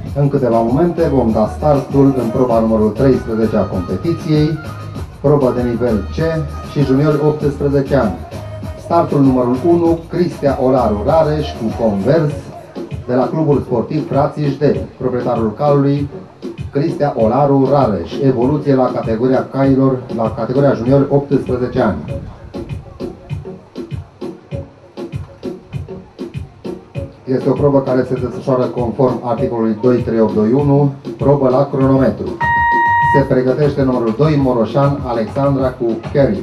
În câteva momente vom da startul în proba numărul 13 a competiției, probă de nivel C și juniori 18 ani. Startul numărul 1, Cristia Olaru Rareș cu Convers de la Clubul Sportiv Frații Jdeli, proprietarul calului Cristia Olaru Rareș, evoluție la categoria cailor, la categoria juniori 18 ani. Este o probă care se desfășoară conform articolului 23821, probă la cronometru. Se pregătește numărul 2, Moroșan Alexandra cu Kerry.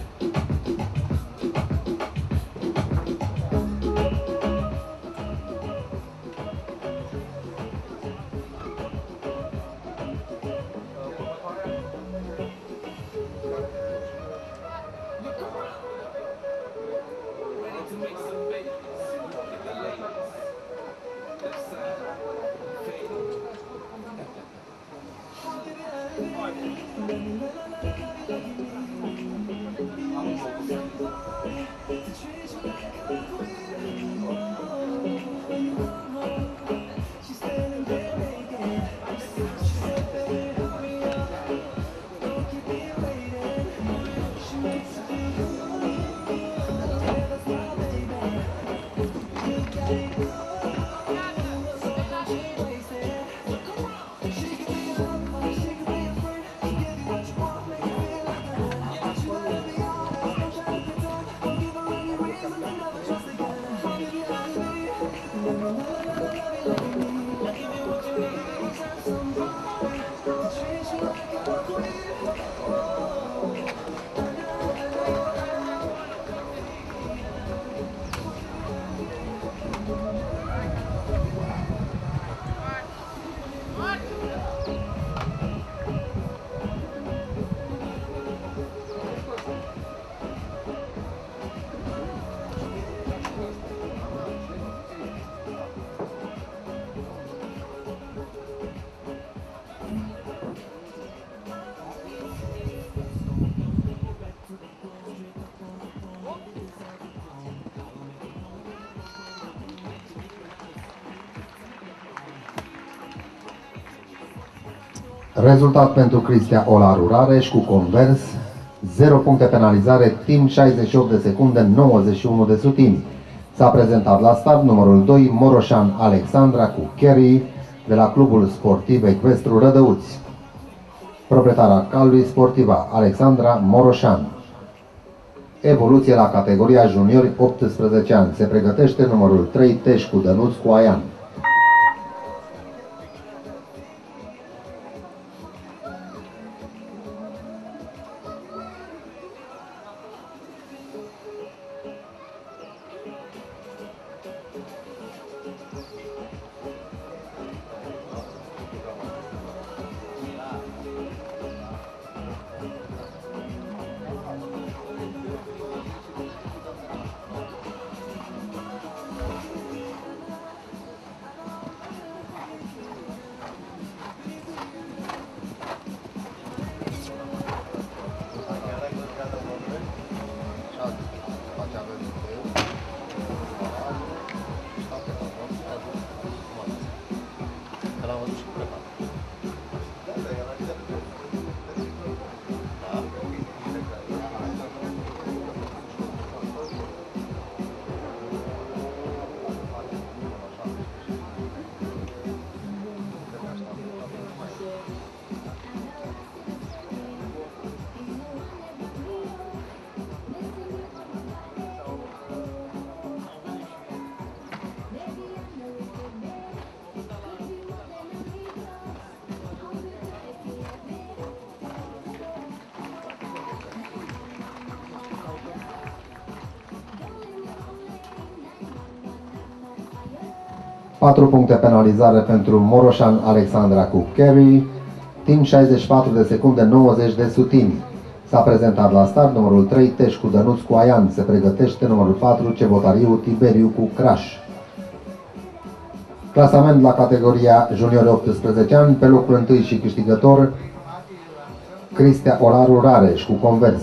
Rezultat pentru Cristia Olaru Rareș cu Convers, 0 puncte penalizare, timp 68 de secunde, 91 de sutimi. S-a prezentat la start numărul 2, Moroșan Alexandra cu Kerry de la Clubul Sportiv Ecvestru Rădăuți. Proprietara calului sportiva Alexandra Moroșan. Evoluție la categoria juniori 18 ani. Se pregătește numărul 3, Teșcu Dănuț cu Aian. Patru puncte penalizare pentru Moroșan Alexandra cu Kerry, timp 64 de secunde, 90 de sutimi. S-a prezentat la start numărul 3, Teșcu Dănuț cu Aian. Se pregătește numărul 4, Cebotariu Tiberiu cu Craș. Clasament la categoria juniori 18 ani, pe locul 1 și câștigător Cristia Olaru Rareș cu Convers.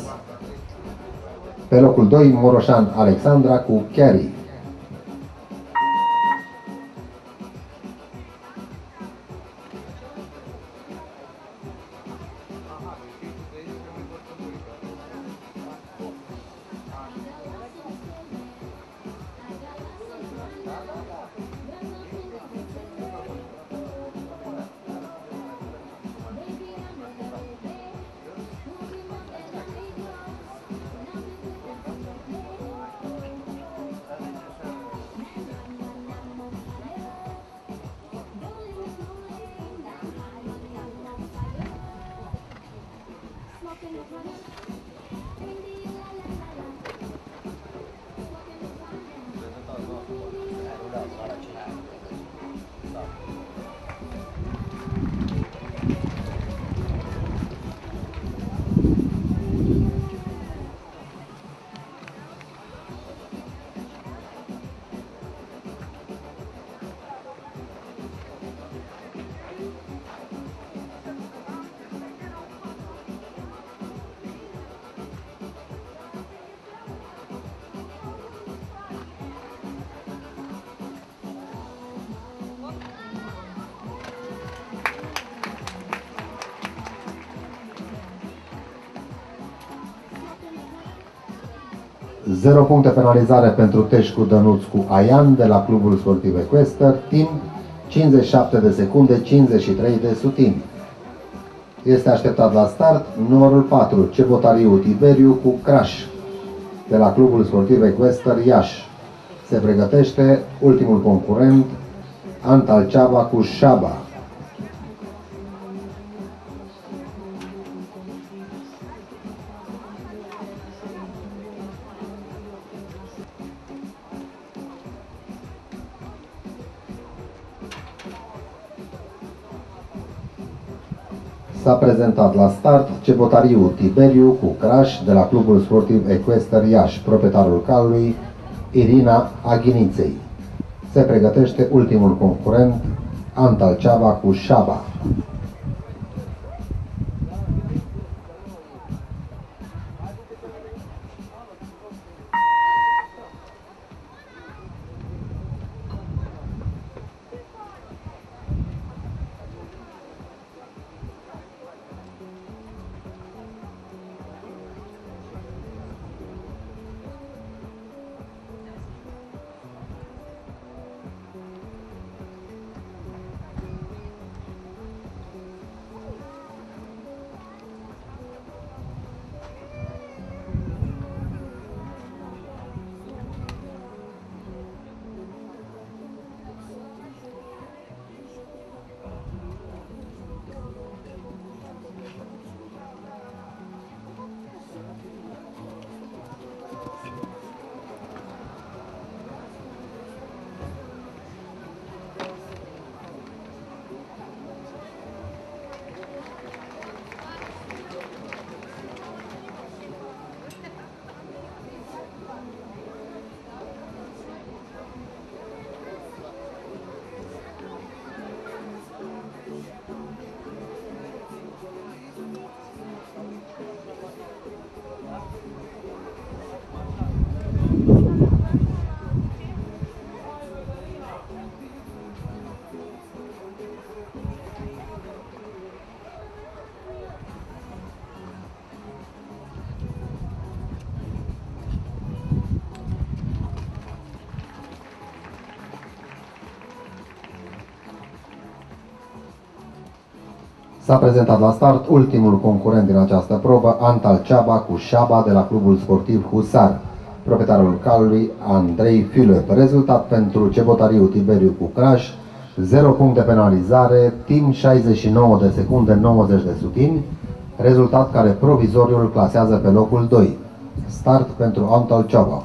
Pe locul 2, Moroșan Alexandra cu Kerry. 0 puncte penalizare pentru Teșcu Dănuț cu Aian de la Clubul Sportiv Equester, timp 57 de secunde, 53 de sutimi. Este așteptat la start numărul 4, Cebotariu Tiberiu cu Crash de la Clubul Sportiv Equester Iași. Se pregătește ultimul concurent, Antal Ceaba cu Șaba. S-a prezentat la start Cebotariu Tiberiu cu Crash de la Clubul Sportiv Equester Iași, proprietarul calului Irina Aghiniței. Se pregătește ultimul concurent, Antal Ceaba cu Șaba. S-a prezentat la start ultimul concurent din această probă, Antal Ceaba cu Șaba de la Clubul Sportiv Husar, proprietarul calului Andrei Filip. Rezultat pentru Cebotariu Tiberiu cu Crash, 0 puncte penalizare, timp 69 de secunde, 90 de sutimi, rezultat care provizoriu îl clasează pe locul 2. Start pentru Antal Ceaba.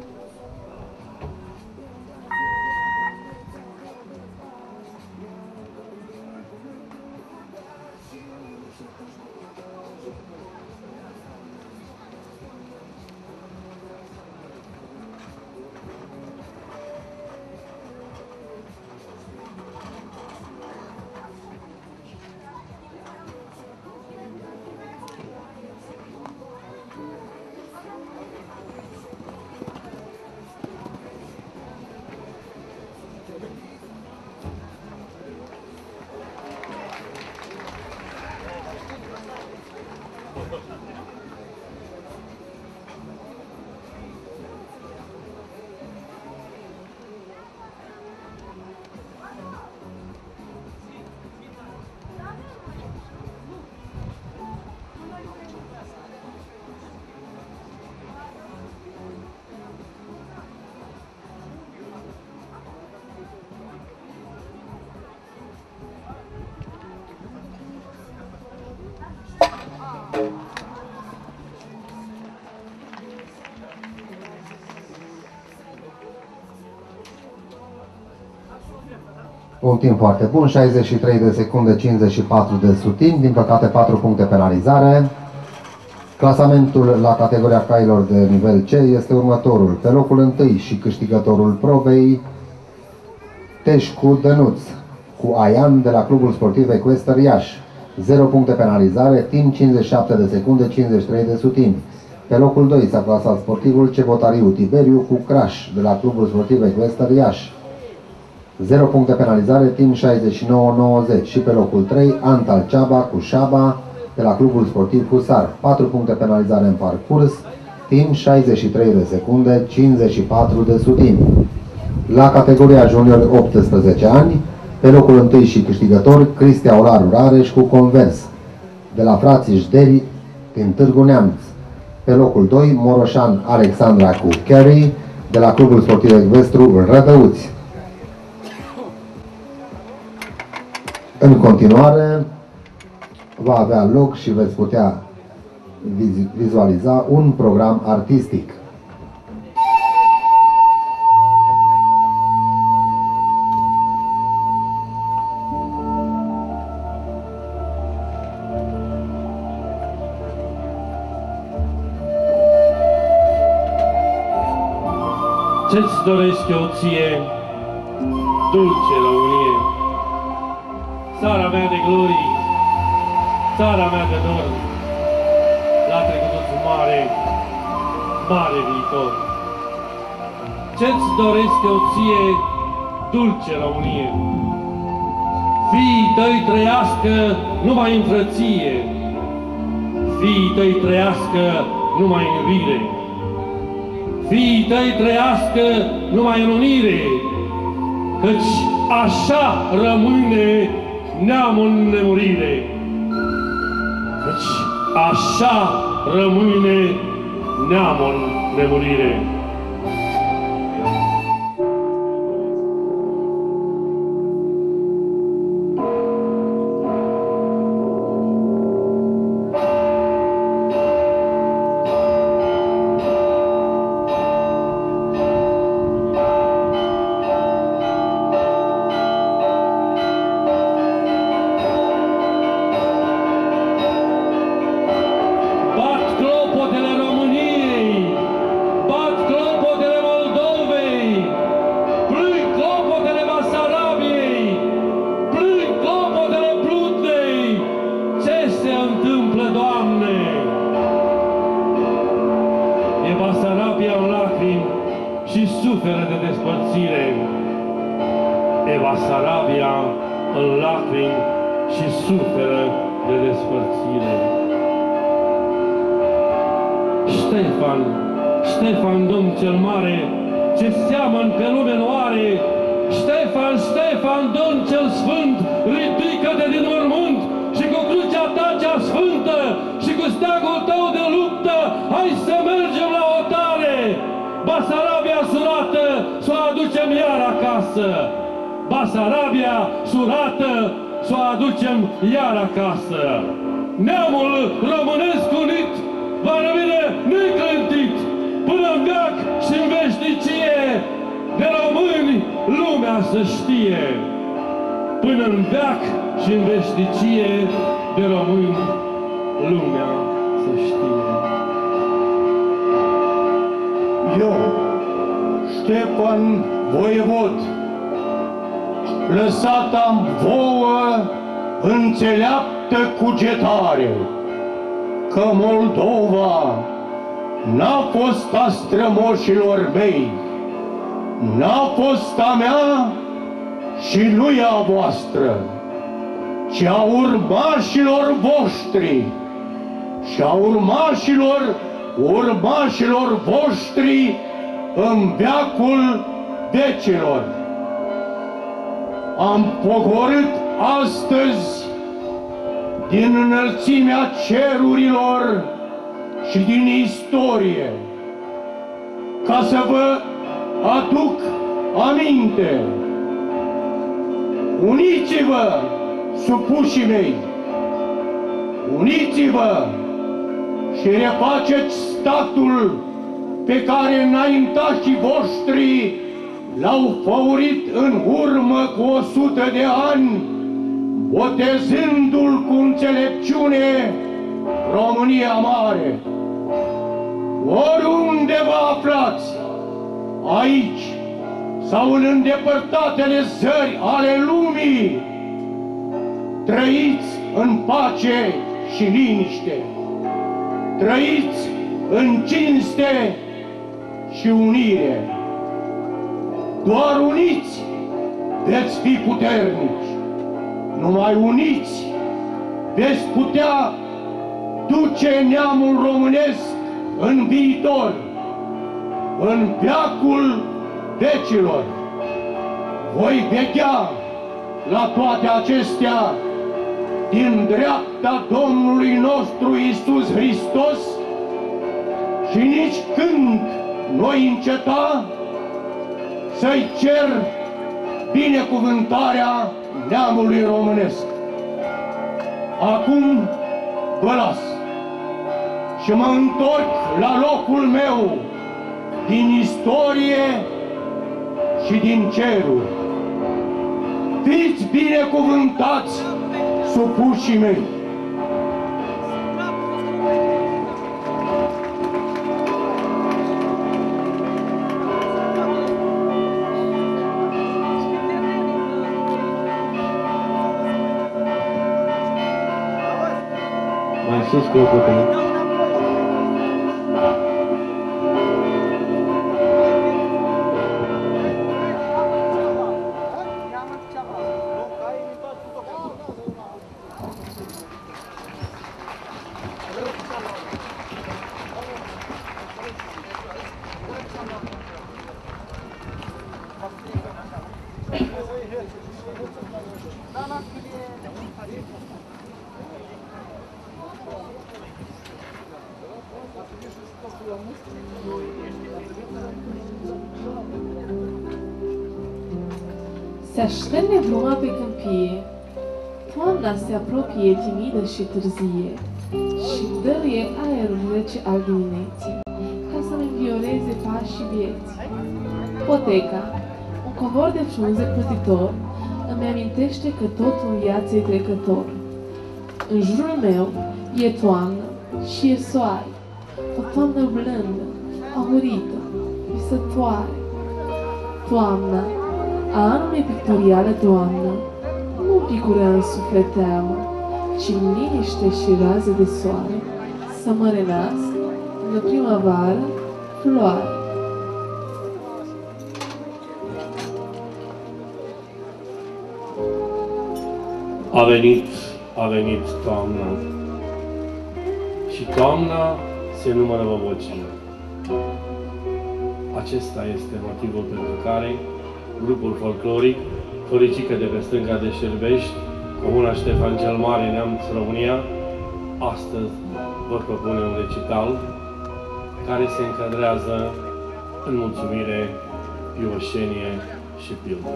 Un timp foarte bun, 63 de secunde, 54 de sutimi, din păcate 4 puncte penalizare. Clasamentul la categoria cailor de nivel C este următorul. Pe locul 1 și câștigătorul probei, Teșcu Dănuț cu Aian de la Clubul Sportiv Equester Iași. 0 puncte penalizare, timp 57 de secunde, 53 de sutimi. Pe locul 2 s-a clasat sportivul Cebotariu Tiberiu cu Crash de la Clubul Sportiv Equester Iași. 0 puncte penalizare, timp 69-90. Și pe locul 3, Antal Ceaba cu Șaba de la Clubul Sportiv Husar. 4 puncte penalizare în parcurs, timp 63 de secunde, 54 de sutimi. La categoria junior 18 ani, pe locul 1 și câștigător, Cristia Olaru Rareș cu convers, de la frații Jderi din Târgu Neamț. Pe locul 2, Moroșan Alexandra cu carry, de la Clubul Sportiv Ecvestru Rădăuți. În continuare, va avea loc și veți putea vizualiza un program artistic. Ce-ți doresc eu ție, dulce Românie, țara mea de glorii, țara mea de dor, la trecutul mare, mare viitor. Ce-ți doresc eu ție, dulce Românie, fiii tăi trăiască numai în frăție, fiii tăi trăiască numai în iubire, fiii tăi trăiască numai în unire, căci așa rămâne neamul în nemurire. Căci așa rămâne neamul în nemurire. Și suferă de despărțire. E Basarabia în lacrimi și suferă de despărțire. Ștefan, Ștefan, Domn cel mare, ce seamăn pe lume noare, Ștefan, Ștefan, Domn cel sfânt, ridică-te din mormânt și cu crucea ta cea sfântă și cu steagul tău de luptă, hai să mergem la otare. Basarabia surată, s-o aducem iar acasă. Basarabia surată, s-o aducem iar acasă. Neamul românesc unit va rămâne neclântit până în veac și în veșnicie. De români lumea să știe. Până în veac și în veșnicie, de români lumea să știe. Eu, Ștefan Voievod, lăsat-am vouă înțeleaptă cugetare, că Moldova n-a fost a strămoșilor mei, n-a fost a mea și nu e a voastră, ci a urmașilor voștri și a urmașilor voștri în veacul vecilor. Am pogorât astăzi din înălțimea cerurilor și din istorie ca să vă aduc aminte. Uniți-vă, supușii mei, uniți-vă și refaceți statul pe care înaintașii voștri l-au făurit în urmă cu 100 de ani, botezându-l cu înțelepciune România Mare. Oriunde vă aflați, aici sau în îndepărtatele țări ale lumii, trăiți în pace și liniște, trăiți în cinste și unire. Doar uniți veți fi puternici, numai uniți veți putea duce neamul românesc în viitor, în veacul vecilor. Voi veghea la toate acestea din dreapta Domnului nostru Iisus Hristos și nici când noi înceta să-i cer binecuvântarea neamului românesc. Acum vă las și mă întorc la locul meu din istorie și din ceruri. Fiți binecuvântați, supușii mei! Mai sus cu o putere. Se așterne bruma pe câmpie, toamna se apropie timidă și târzie și dăruie aerul rece al dimineții ca să-mi învioreze pașii vieții. Poteca, un covor de frunze plutitor, îmi amintește că totul în viață e trecător. În jurul meu e toamnă și e soare, o toamnă blândă, aurită, visătoare. Toamna, a anului pictorială toamnă, nu picură în suflet teamă, ci în liniște și raze de soare, să mă renasc în primăvară floare. A venit toamna și toamna se numără bobocii. Acesta este motivul pentru care grupul folcloric Floricică de pe stânga de Șerbești, Comuna Ștefan cel Mare, Neamț, România, astăzi vă propune un recital care se încadrează în mulțumire, pioșenie și pildă.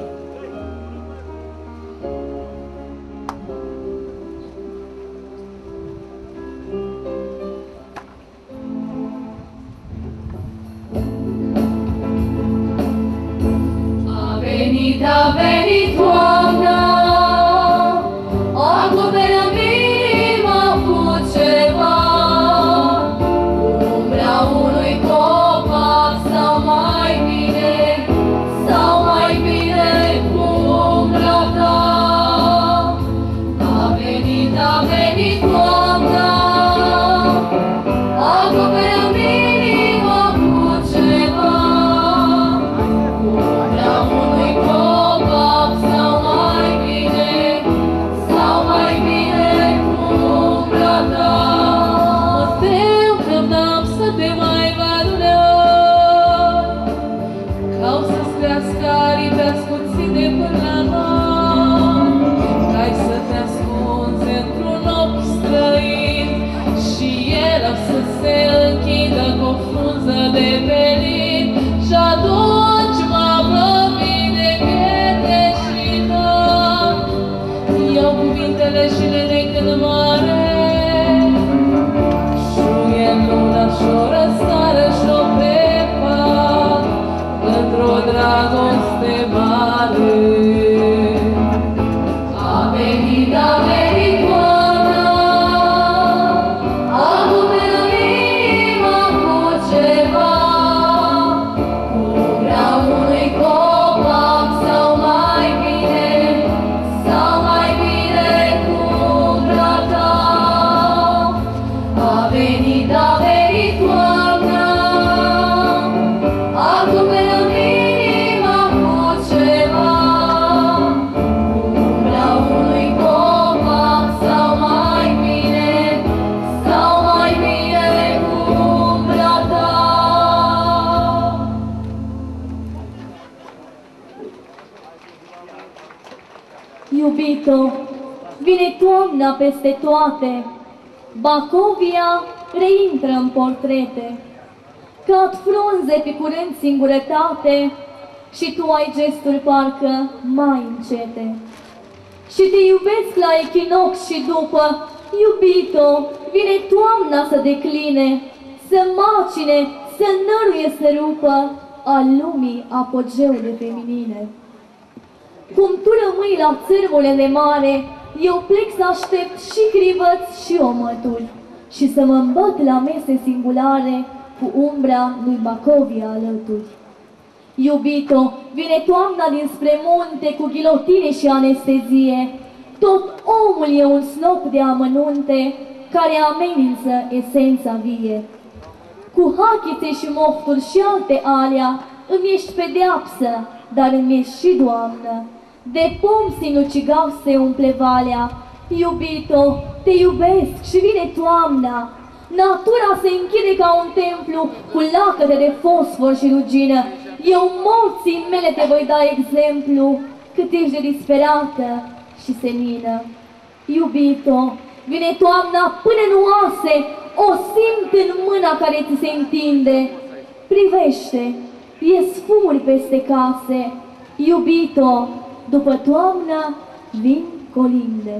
A venit toamna, acoperă inima cu ceva, umbra unui copac sau mai bine Iubito, vine toamna peste toate, Bacovia reintră în portrete, cad frunze pe curând singurătate și tu ai gesturi parcă mai încete. Și te iubesc la echinox și după, iubito, vine toamna să decline, să macine, să năruie, să rupă a lumii apogeule feminine. Cum tu rămâi la țărmule de mare, eu plec să aștept și crivăți și omături și să mă îmbăt la mese singulare cu umbra lui Bacovia alături. Iubito, vine toamna dinspre munte cu ghilotine și anestezie. Tot omul e un snop de amănunte care amenință esența vie. Cu hachițe și mofturi și alte alea îmi ești pedeapsă, dar îmi ești și doamnă. De pom sinucigav se umple valea. Iubito, te iubesc și vine toamna. Natura se închide ca un templu cu lacăte de fosfor și rugină. Eu morții mele te voi da exemplu cât ești de disperată și senină. Iubito, vine toamna până în oase, o simt în mâna care ți se întinde. Privește, ies fumuri peste case. Iubito, după toamnă vin colinde.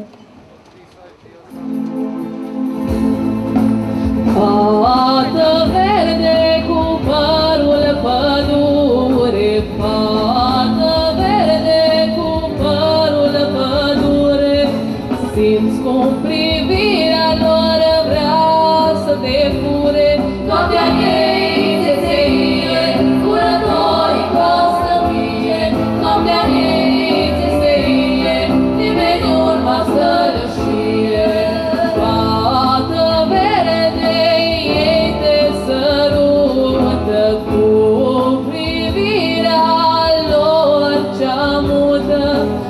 Fată verde cu părul pădure, fată verde cu părul pădure, simți cum privirea lor vrea să te fure, noaptea ei se seie, curătorii ca să fie, noaptea ei se seie, nimeni urma să lășie. Fată verde, ei te sărută cu privirea lor cea mută,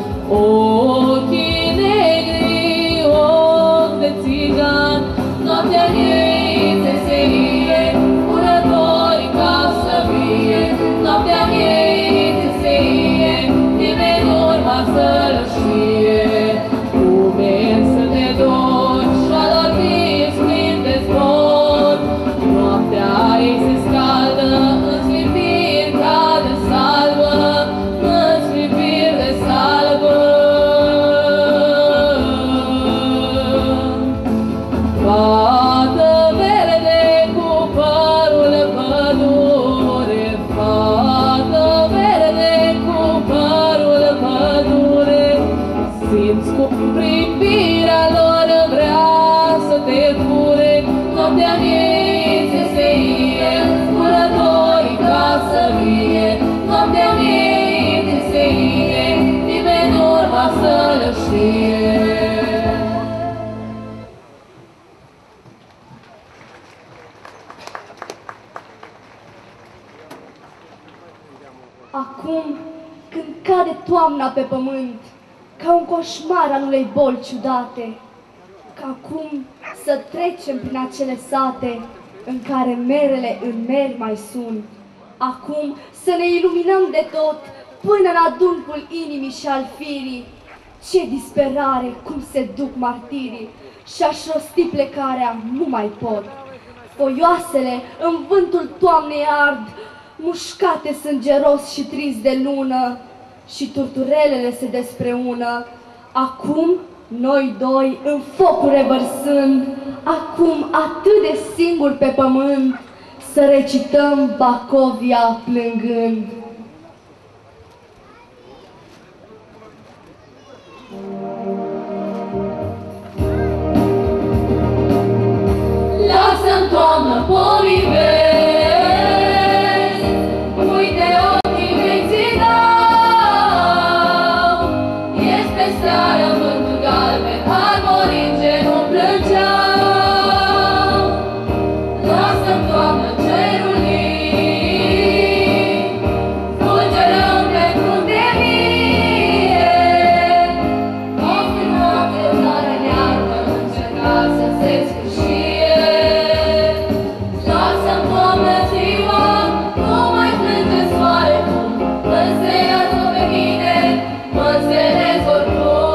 ochii negri, ochi de țigan, noaptea ei se seie, curătorii ca să fie, noaptea ei se seie, nimeni urma să lășie. Umeri să te duci și adormiți plin de zbor, noaptea ei se scaldă în sclipiri ca de salvă, în sclipiri de salvă. Fată verde cu părul pădure, fată verde cu părul pădure, simți cum privirea lor vrea să te fure, noaptea ei se seie, curătorii ca să vie, noaptea ei se seie, nimeni urma să lășie. Acum, când cade toamna pe pământ, ca un coșmar al unei boli ciudate, ca acum să trecem prin acele sate în care merele în meri mai sunt, acum să ne iluminăm de tot până în adâncul inimii și al firii. Ce disperare, cum se duc martirii, și-aș rosti plecarea, nu mai pot. Foioasele în vântul toamnei ard, mușcate sângeros și trist de lună, și turturelele se despreună. Acum, noi doi, în focul revărsând, acum atât de singuri pe pământ, să recităm Bacovia plângând. Lasă-mi, toamnă, pomii verzi, uite ochii mei ți dau. Ești pe seară, vântul galben, armorind ce nu plângeau. Lasă-mi, toamnă, cerul lin, fulgerăm pentru de mie. Ofri noapte, tare neagră, încerca să se sfârșie. Lasă-mi, Doamne, ziua, nu mai plânge soare cum mă însenează pe mine, mă însenează oricum.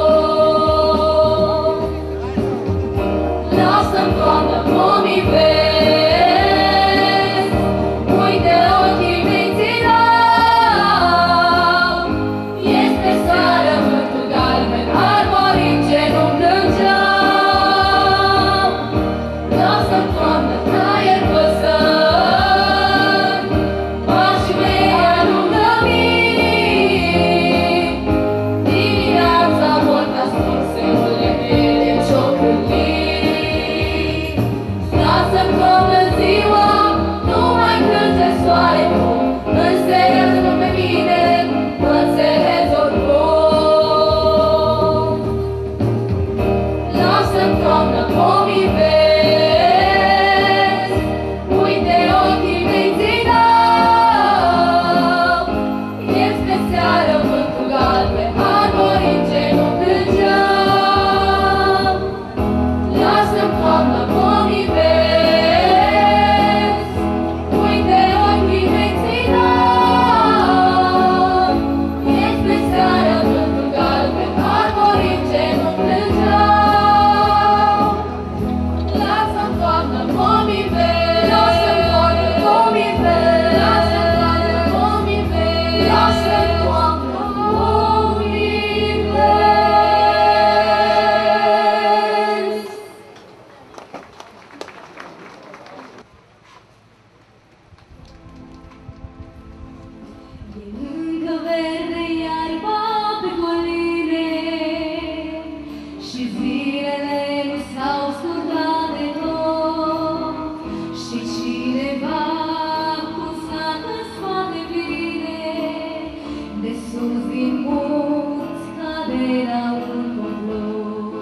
era un complot.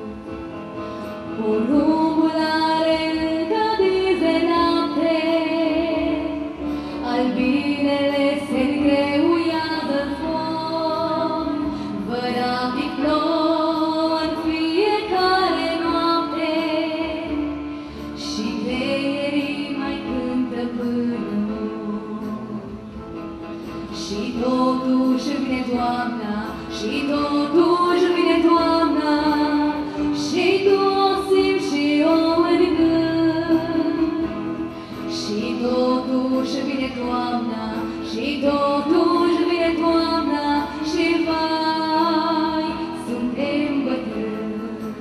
Porumbul are încă de noapte, albinele se îngreuiază în foc, văratic plouă în fiecare noapte și creierii mai cântă până și totuși vine toamna, și totuși vine toamna, și tu o simți și o în gând. Și totuși vine toamna, și totuși vine toamna, și vai, suntem bătrâni.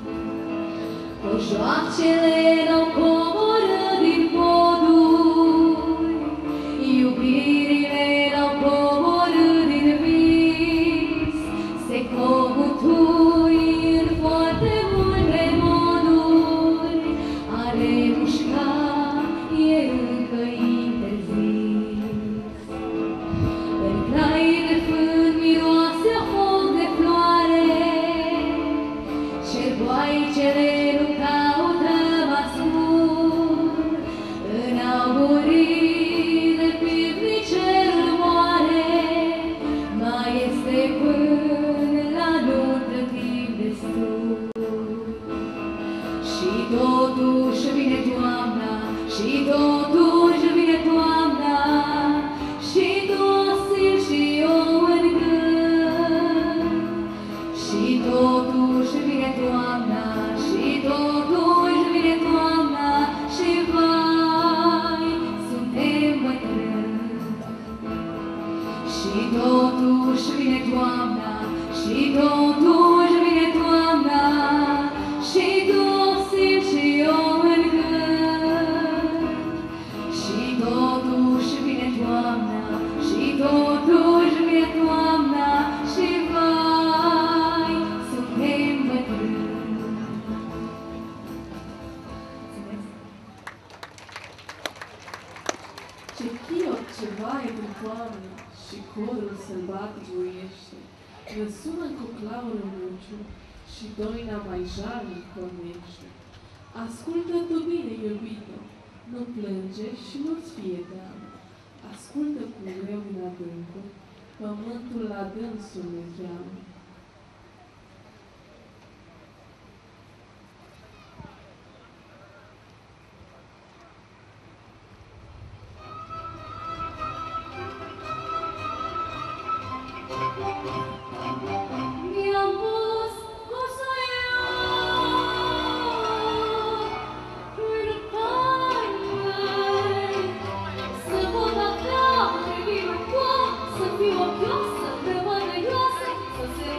Cojoacele n-au coborât din poduri, iubirile n-au coborât din vis, se cogutui în foarte multe moduri, a remușca e încă interzis. În crai de fân miroase foc de floare, cerboaicele nu caută mascul, în augurii de pivnice moare, mai este până la nuntă timp destul. Și totuși vine toamna, și totuși vine toamna, și tu o simți și eu în gând. Și totuși vine toamna, și totuși vine toamna, și vai, suntem bătrâni. Și totuși vine toamna, și totuși vine toamna, și tu o simți și eu în gând. Și totuși vine toamna, și totuși vine toamna, și vai, suntem bătrâni. Ce chiot ce vai din toamnă și corul sălbatic uiește, răsună cu claură muciu și doina mai jalnic pornește. Ascultă tu bine, iubită, nu plânge și nu-ți fie teamă. Ascultă cu greu din adâncul, pământul la dânsul ne cheamă. Mi-am pus cu în pană, să pot avea pe vinul foc, să fiu ochioasă, rămânăioasă, să se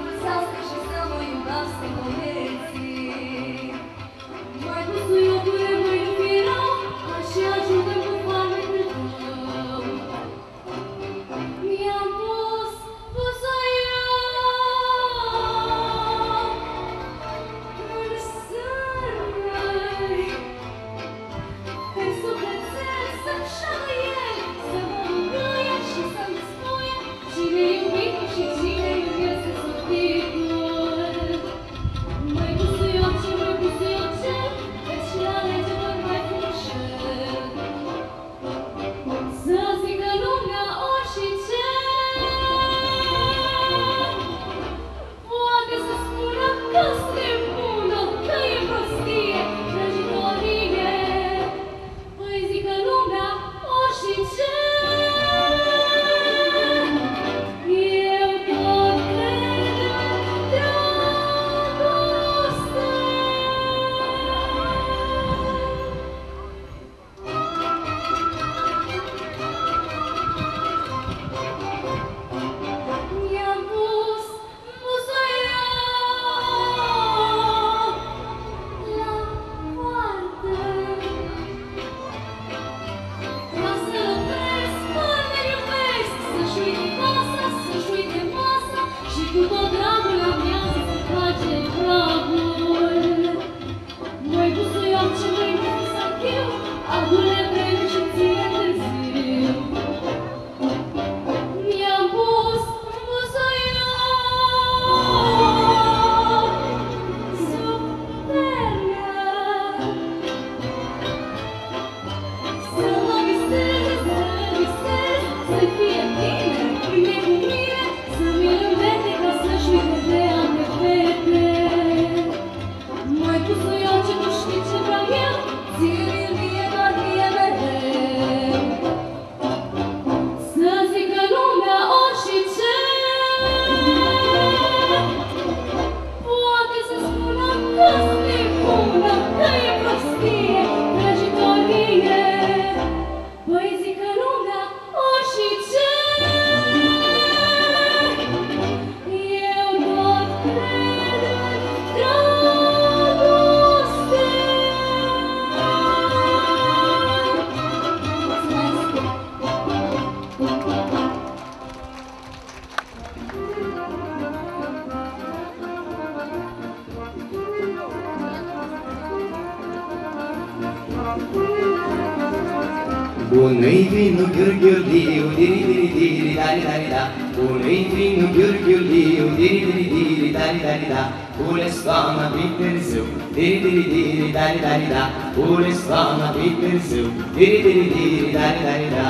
Bună-i vinul ghiurghiuliu, diri-diri-diri, dari-dari-da. Bună-i vinul ghiurghiuliu, diri-diri-diri, dari-dari-da. Cules toamna prin târziu, diri-diri-diri, dari-dari-da. Cules toamna prin târziu, diri-diri-diri, dari-dari-da.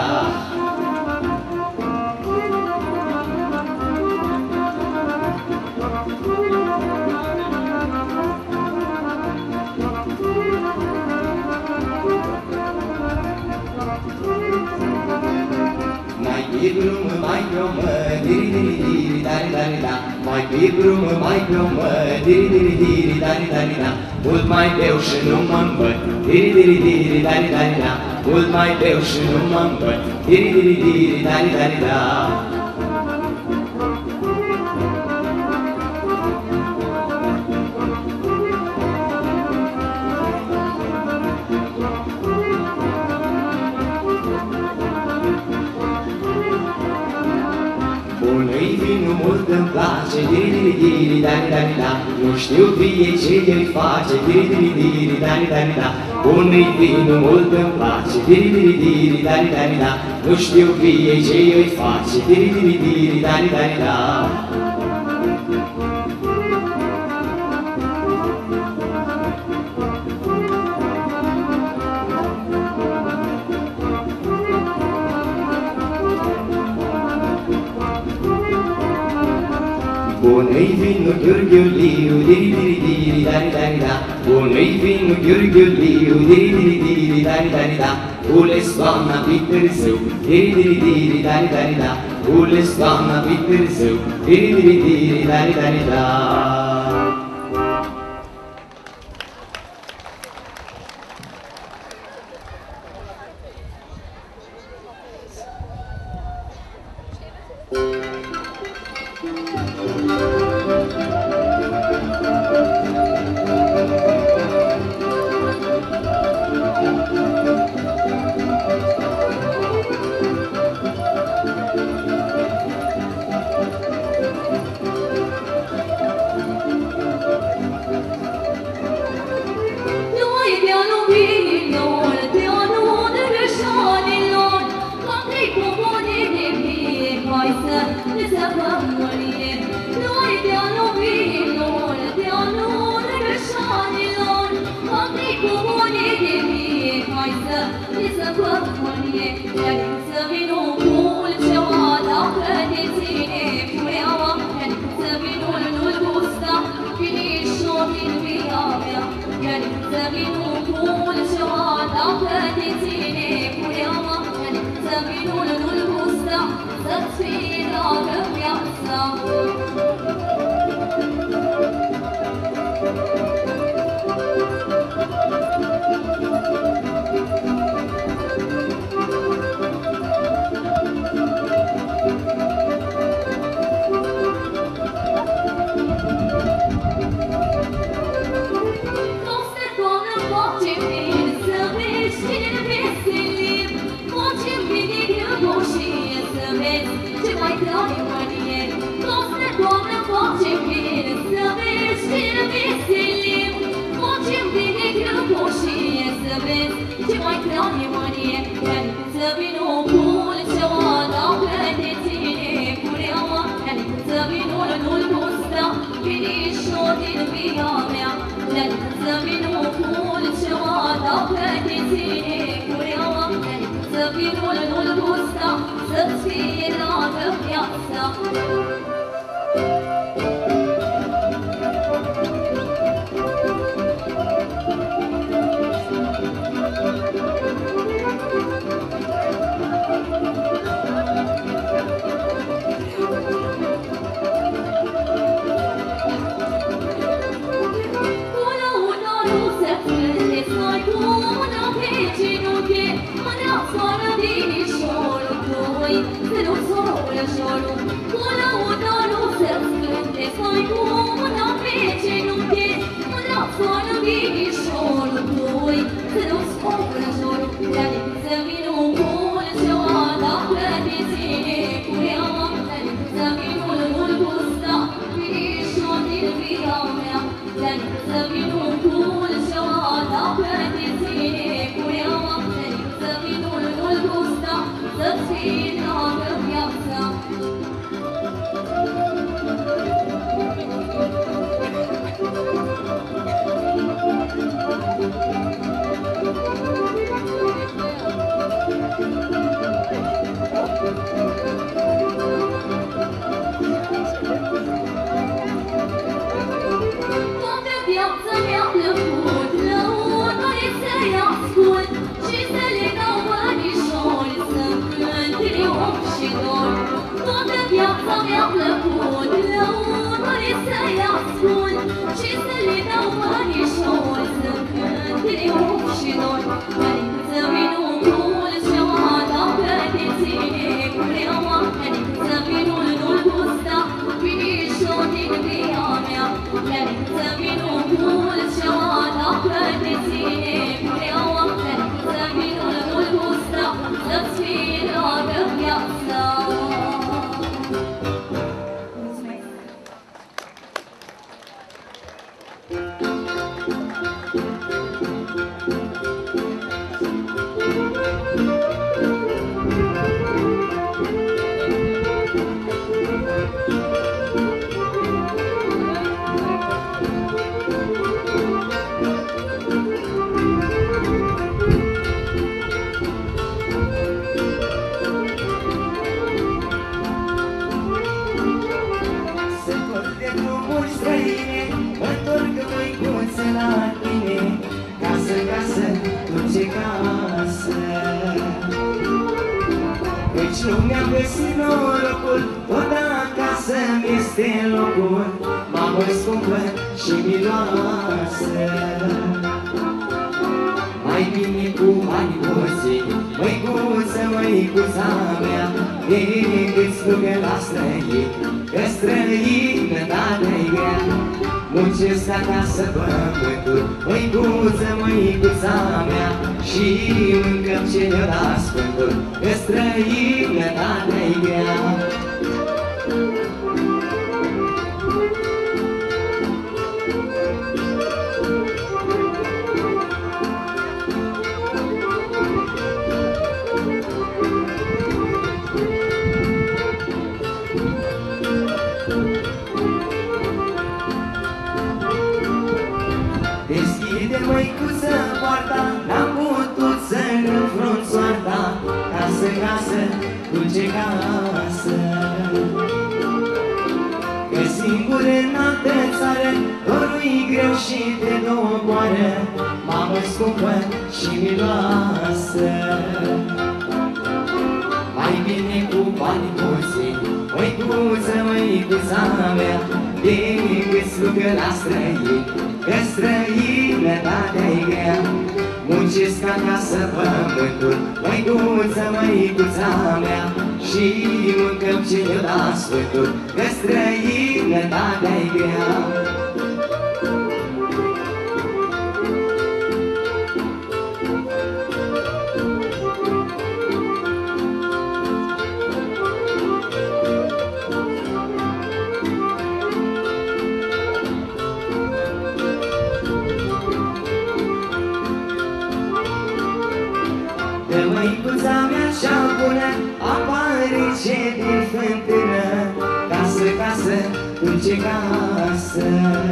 Mai pe-o diri-diri-diri, dari-dari-da. Mai pe-o diri-diri-diri, dari-dari-da. Mult mai beau și nu mă îmbăt, diri-diri-diri, dari-dari-da. Mult mai beau și nu mă îmbăt, diri-diri-diri, dari-dari-da. Bună-i vinul mult îmi place, diri-diri-diri, dari-dari-da. Nu știu vie ce îi face, diri-diri-diri, dari-dari-da. Bună-i vinul mult îmi place, diri-diri-diri, dari-dari-da. Nu știu vie ce îi face, diri-diri-diri, dari-dari-da. Bună-i vinul ghiurghiuliu, diri-diri-diri, dari-dari-da. Bună-i vinul ghiurghiuliu, diri-diri-diri, dari-dari-da. Cules toamna prin târziu, diri-diri-diri, dari-dari-da. Cules toamna prin târziu, diri-diri-diri, dari-dari-da. Să vinul cu șoara, că te ține cu Nu mi-am găsit norocul, tot acasă mi-este locul, mamă scumpă și miloasă. Mai bine cu bani puțini, măicuță, măicuța mea, decât slugă la străini, că străinătatea-i grea. Muncesc acasă pământul, măicuță, măicuța mea, și mâncăm ce ne-o da Sfântul, că străinătatea-i grea. Deschide, măicuță, poarta, n-am putut să-mi înfrunt soarta, casă, casă, dulce casă. Că singur în altă țară, dorul-i greu și te doboară, mamă scumpă și miloasă. Mai bine cu bani puțini, măicuță, măicuța mea, decât slugă la străini, că străinătatea-i grea. Muncesc acasă pământul, măicuță, măicuța mea, și mâncăm ce ne-o da Sfântul, că străinătatea-i grea. Că măicuța mea cea bună apare ce din fântână, casă, casă, dulce casă.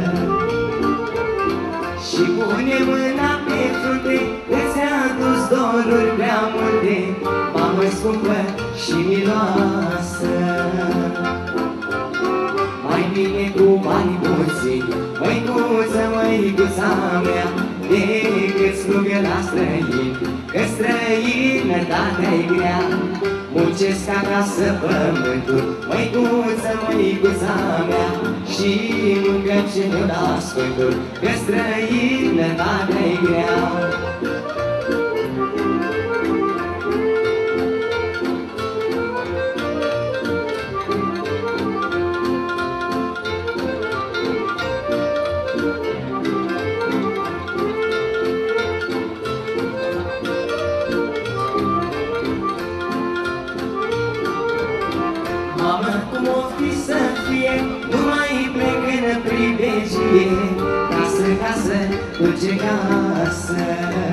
Și pune mâna pe frunte, că ți-a dus doruri prea multe, mamă scumpă și miloasă. Mai bine cu bani puțini, măicuță, măicuța mea, decât slugă la străini, că străinătatea-i grea. Muncesc acasă pământul, măicuță, măicuța mea, și mâncăm ce ne-o da Sfântul, că străinătatea-i grea. Mamă, cum o fi să fie, nu mai plec în pribegie, casă, casă, dulce casă.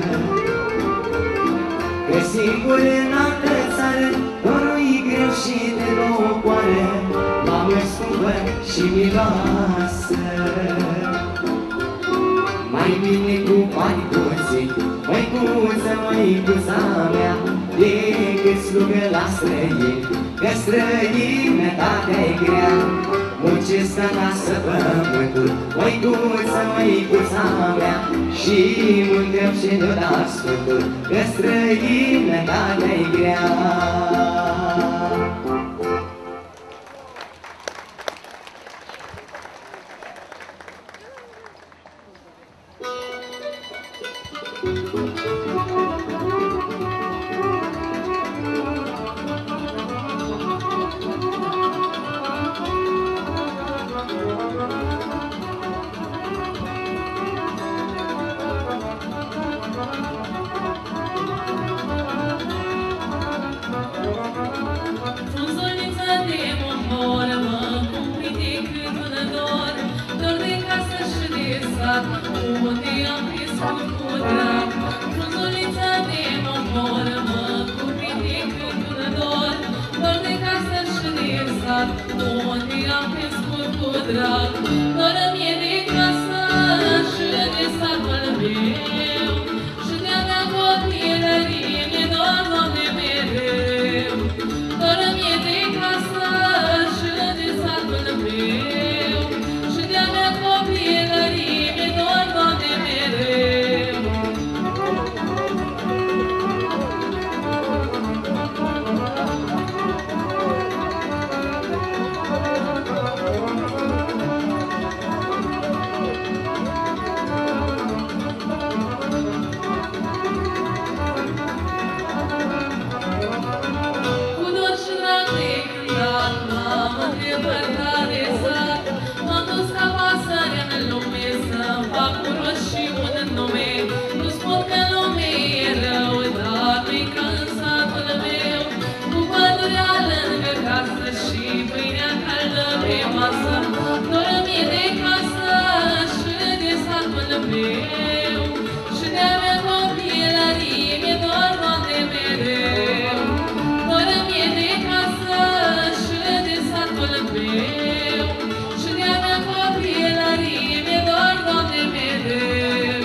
Că singur în altă țară, dorul-i greu și te doboară, mamă scumpă și miloasă. Mai bine cu bani puțini, măicuță, măicuța mea, decât slugă la străini, că străinătatea-i grea. Muncesc acasă pământul, măicuță, măicuța mea, și mâncăm ce ne-o da Sfântul, că străinătatea-i grea. de sat, unde am crescut cu drag. Frunzulița de mămoră mă cuprinde când un dor, dor de casă și de sat, unde am crescut cu drag. Doră mie de casă și de satul meu, și de-a mea copilărie mi-e dor, Doamne, mereu. Doră mie de casă și de satul meu, și de-a mea copilărie mi-e dor, Doamne, mereu. Cu dor și drag de cântat, m-am îndepărtat de sat, m-am dus ca pasărea în lume să-mi fac un rost și un nume. Nu spun că lume e rău, dar nu-i ca în satul meu, cu pădurea lângă casă și pâinea caldă pe masă. Doră mie de casă și de satul meu, și de-a mea copilărie mi-e dor, Doamne, mereu. Doră mie de casă și de satul meu, și de-a mea copilărie mi-e dor, Doamne, mereu.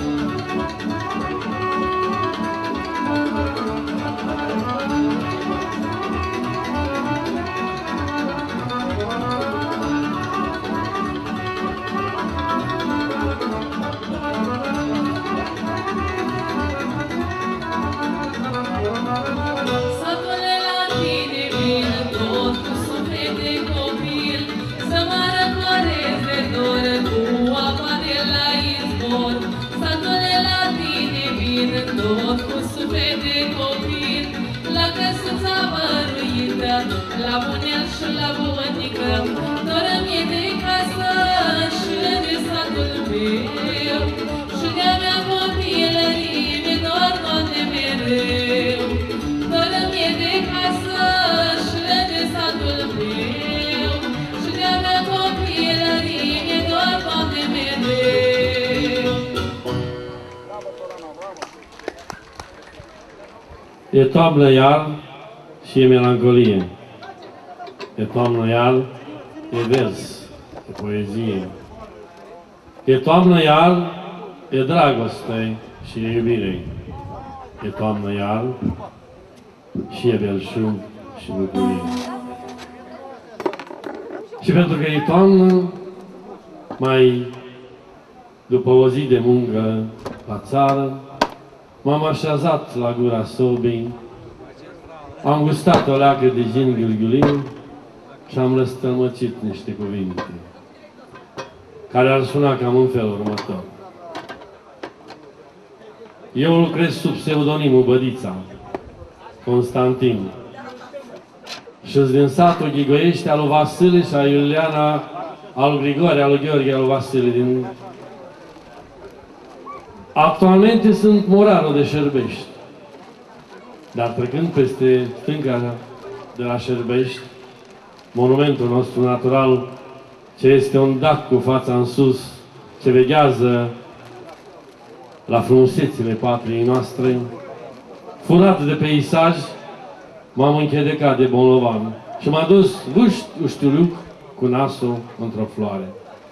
Satule, la tine vin tot cu suflet de copil, să mă răcoresc de dor cu apa de la izvor. Satule, la tine vin tot cu suflet de copil, la căsuța băruită, la bunel și la bunică. Doră mie de casă și de satul meu, și de-a mea copilărie mi-e dor, Doamne, mereu. Doră mie de casă și de satul meu, și de-a mea copilărie mi-e dor, Doamne, mereu. E toamnă iar și e melancolie. E toamnă iar, e vers, e poezie. E toamnă iar, e dragoste și e iubire. E toamnă iar și e belșug și bucurie. Și pentru că e toamnă, mai după o zi de muncă la țară, m-am așezat la gura sobii, am gustat o leacă de gin gâlgâliu și am răstălmăcit niște cuvinte care ar suna cam în felul următor. Eu lucrez sub pseudonimul Bădița, Constantin, și-s din satul Ghigoiești al lui Vasile și a Iuliana, al lui Grigore, al lui Gheorghe, al lui Vasile din... Actualmente sunt morarul de Șerbești, dar trecând peste stânca de la Șerbești, monumentul nostru natural, ce este un dac cu fața în sus, ce veghează la frumusețile patriei noastre, furat de peisaj, m-am închedecat de bolnovan și m-a dus uștiuluc cu nasul într-o floare.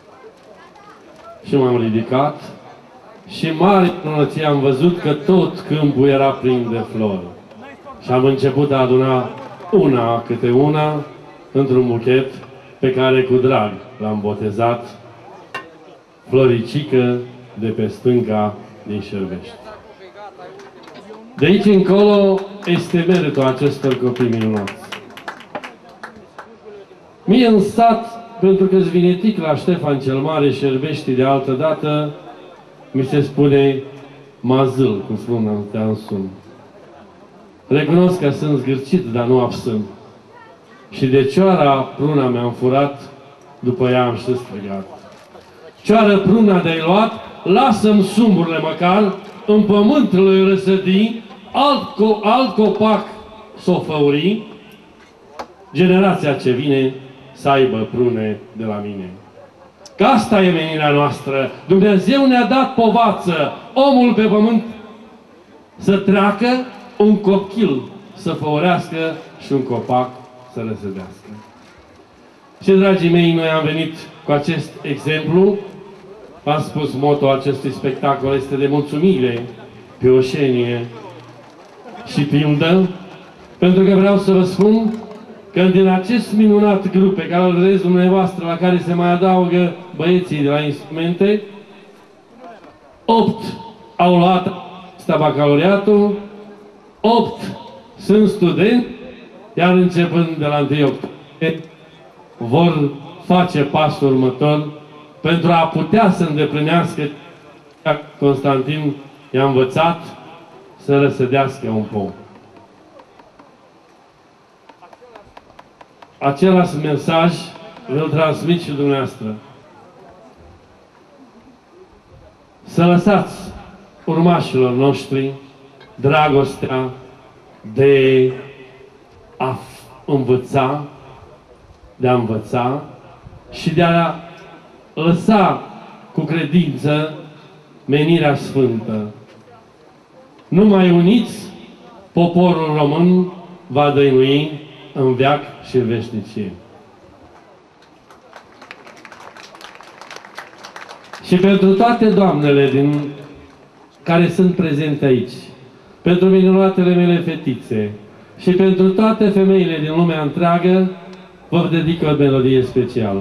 Și m-am ridicat și mare minunăție am văzut că tot câmpul era plin de flori. Și am început a aduna una câte una într-un buchet pe care cu drag l-am botezat Floricică de pe stânca din Șerbești. De aici încolo este meritul acestor copii minunați. Mie în sat, pentru că-s vinetic la Ștefan cel Mare, Șerbești de altă dată, mi se spune mazâl, cum spun în sun. Recunosc că sunt zgârcit, dar nu absânt. Și de cioara pruna mi-am furat, după ea am și strigat. Cioară pruna de-ai luat, lasă-mi sumburile măcar, în pământul îi răsădi, alt copac s-o făuri, generația ce vine să aibă prune de la mine. Că asta e menirea noastră. Dumnezeu ne-a dat povață, omul pe pământ, să treacă, un copil să făurească și un copac să răsădească. Și, dragii mei, noi am venit cu acest exemplu. V-am spus, moto acestui spectacol este de mulțumire, pioșenie și pildă, pentru că vreau să vă spun că din acest minunat grup pe care îl vedeți dumneavoastră, la care se mai adaugă băieții de la instrumente, 8 au luat bacalaureatul, 8 sunt studenți, iar începând de la 1 octombrie vor face pasul următor pentru a putea să îndeplinească Constantin i-a învățat să răsădească un pom. Același mesaj îl transmit și dumneavoastră. Să lăsați urmașilor noștri dragostea de a învăța, și de a lăsa cu credință menirea sfântă. Numai uniți, poporul român va dăinui în veac și veșnicie. Și pentru toate doamnele care sunt prezente aici, pentru minunatele mele fetițe și pentru toate femeile din lumea întreagă, vă dedic o melodie specială.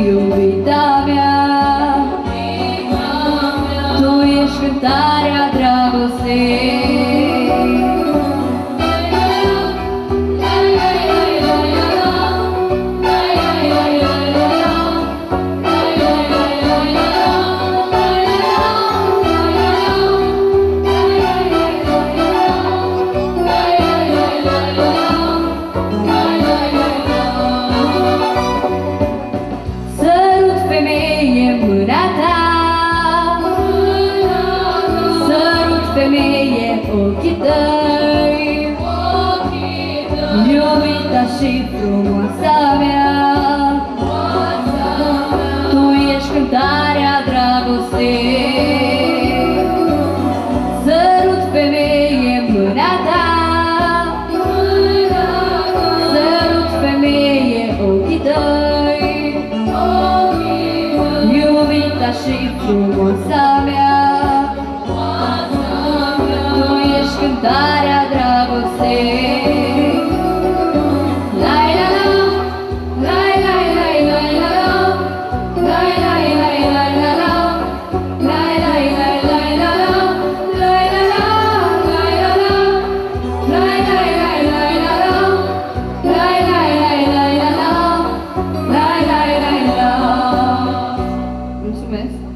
Cântarea dragostei. ochii tăi, iubita și frumoasa mea. Tu ești cântarea dragostei, sărut femeie mâna ta, sărut femeie ochii tăi, iubita și frumoasa mea. Tu ești cântarea dragostei. Mulțumesc!